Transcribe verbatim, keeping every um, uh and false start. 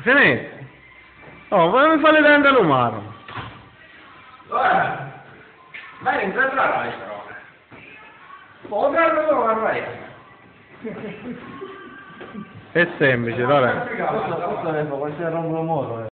finito. Oh, ma mi fa le denti all'umano. Guarda, ma non incontrerai però. Potrà non vorrei. È semplice, Lorenzo. Questo, questo è qualsiasi rombo moro, eh.